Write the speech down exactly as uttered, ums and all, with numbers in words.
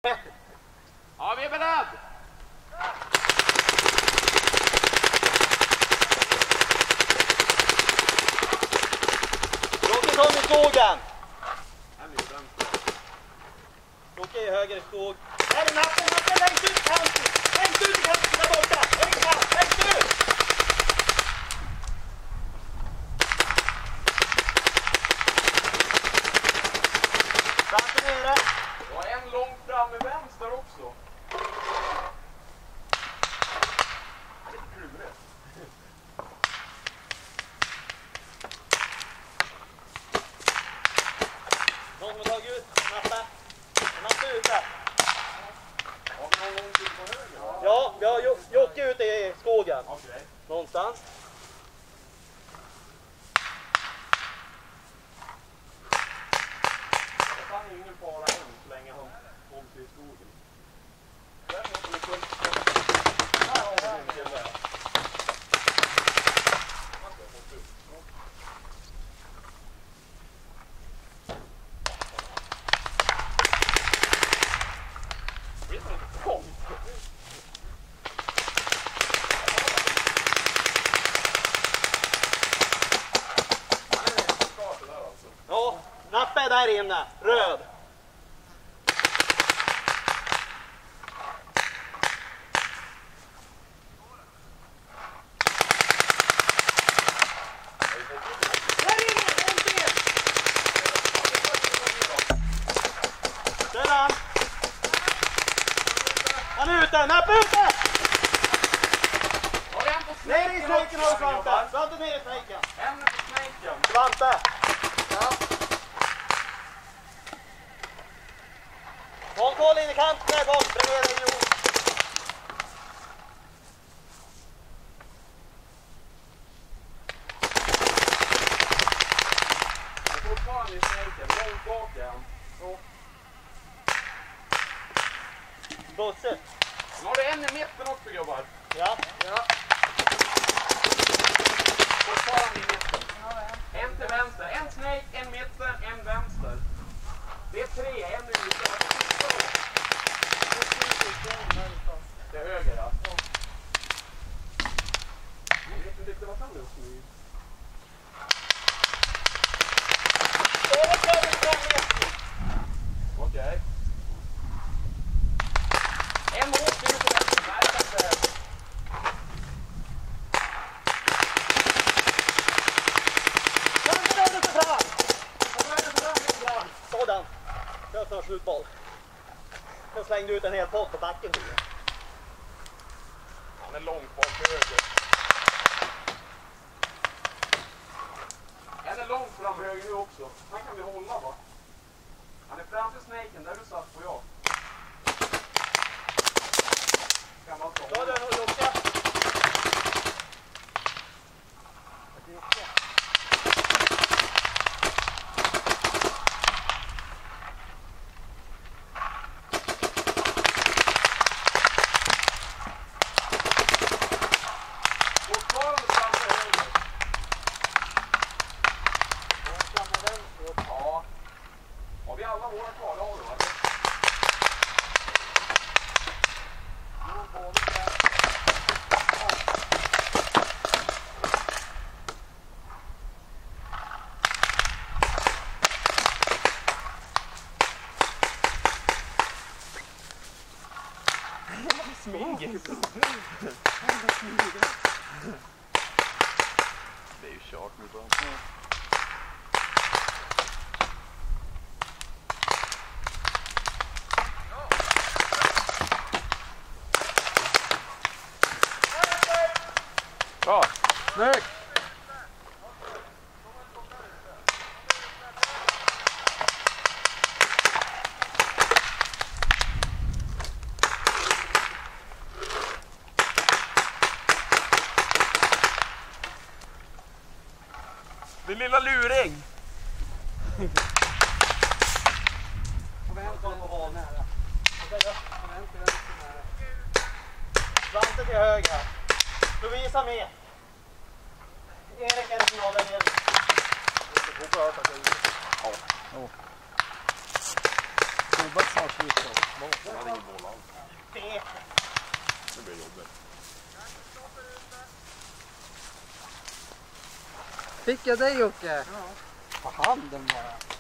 Ja, vi är beredda! Jocke, kom i skogen! Jocke i höger skog. Här är natten, natten, längst ut i kanten! Längst ut i kanten, där borta! Längst ut, längst ut! Svante nere. Och en långt fram i vänster också. Det är lite klurigt. Någon som har tagit ut natten. Natten ute. Har vi någon långt ut på höger? Ja, vi har Jo- Jocke ute i skogen. Okej. Någonstans. Jag kan ingen fara än så länge han håller sig i skogen. Där är något som är fullt. Här har vi en kille. Han ska ha fått ut. Det är lite konstigt. Ja, Nappe är där inne. Röd. Där inne, en till! Där är han. Han är ute, Nappe ute! Har du en på Ner i snaken snaken också, har Svante. gubbar? Svante ner i snaken. En på snaken. Svante. Ja. Håll koll in i kanten där bak, bredvid dig Jo. Jag är fortfarande i snaken. Långt bak igen. Så. Bosse. Nu har du en i mitten också, gubbar. Ja. Ja. Fortfarande i mitten. En till vänster. En snake, en mitten, en vänster. Det är tre. En i mitten. Det är höger, ja. Jag vet inte riktigt vad han just nu. Okej. En åker ut till vänster. Nej, det är inte. Svante rörde sig fram. Han rörde sig fram lite grann. Sådan. Det var snart slutboll. Jag slängde ut en hel pott på backen. Han är långt bak till höger. En är långt fram höger nu också. Han kan vi hålla, va? Han är framför snaken, där du satt på jag. Kan man Då ta är det nog Jocke. fortfarande framför höger. Ja. Har vi alla våra kvar? Det har du, va? Smyger. Det är ju kört nu bara. Bra, snyggt! Din lilla luring! Svante till höger. Lovisa med. Erik är det som håller ner. Klubbat snart slut då. Det blir jobbigt. Fick jag dig Jocke? Ja. På handen bara.